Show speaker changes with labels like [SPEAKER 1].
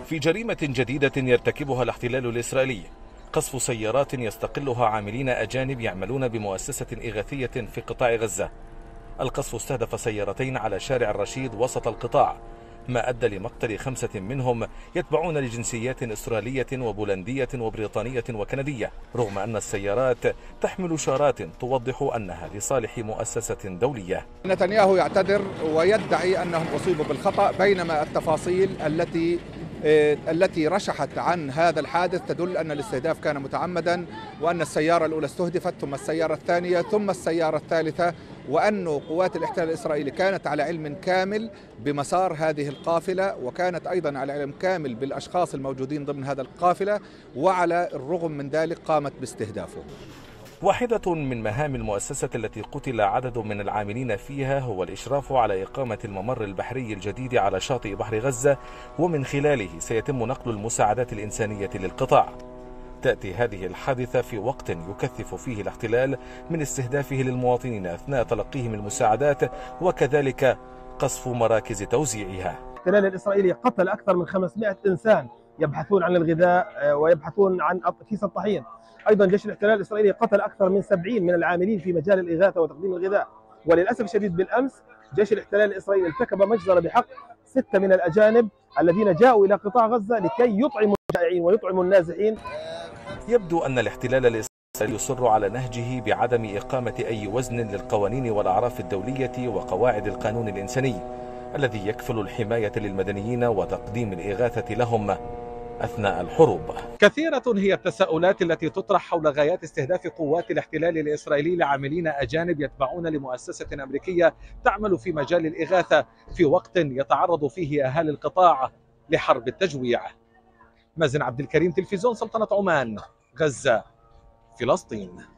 [SPEAKER 1] في جريمة جديدة يرتكبها الاحتلال الإسرائيلي، قصف سيارات يستقلها عاملين أجانب يعملون بمؤسسة إغاثية في قطاع غزة. القصف استهدف سيارتين على شارع الرشيد وسط القطاع، ما أدى لمقتل 5 منهم يتبعون لجنسيات إسرائيلية وبولندية وبريطانية وكندية، رغم أن السيارات تحمل شارات توضح أنها لصالح مؤسسة دولية.
[SPEAKER 2] نتنياهو يعتذر ويدعي أنهم أصيبوا بالخطأ، بينما التفاصيل التي رشحت عن هذا الحادث تدل أن الاستهداف كان متعمدا، وأن السيارة الأولى استهدفت ثم السيارة الثانية ثم السيارة الثالثة، وأن قوات الاحتلال الإسرائيلي كانت على علم كامل بمسار هذه القافلة، وكانت أيضا على علم كامل بالأشخاص الموجودين ضمن هذا القافلة، وعلى الرغم من ذلك قامت باستهدافه.
[SPEAKER 1] واحدة من مهام المؤسسة التي قتل عدد من العاملين فيها هو الإشراف على إقامة الممر البحري الجديد على شاطئ بحر غزة، ومن خلاله سيتم نقل المساعدات الإنسانية للقطاع. تأتي هذه الحادثة في وقت يكثف فيه الاحتلال من استهدافه للمواطنين أثناء تلقيهم المساعدات، وكذلك قصف مراكز توزيعها.
[SPEAKER 3] الاحتلال الإسرائيلي قتل أكثر من 500 إنسان يبحثون عن الغذاء ويبحثون عن كيس الطحين. أيضا جيش الاحتلال الإسرائيلي قتل أكثر من 70 من العاملين في مجال الإغاثة وتقديم الغذاء. وللأسف الشديد بالأمس جيش الاحتلال الإسرائيلي ارتكب مجزرة بحق 6 من الأجانب الذين جاءوا إلى قطاع غزة لكي يطعموا الجائعين ويطعموا النازحين.
[SPEAKER 1] يبدو أن الاحتلال الإسرائيلي يصر على نهجه بعدم إقامة أي وزن للقوانين والأعراف الدولية وقواعد القانون الإنساني الذي يكفل الحماية للمدنيين وتقديم الإغاثة لهم أثناء الحروب.
[SPEAKER 4] كثيرة هي التساؤلات التي تطرح حول غايات استهداف قوات الاحتلال الإسرائيلي لعاملين أجانب يتبعون لمؤسسة أمريكية تعمل في مجال الإغاثة في وقت يتعرض فيه أهالي القطاع لحرب التجويع. مازن عبد الكريم، تلفزيون سلطنة عمان، غزة، فلسطين.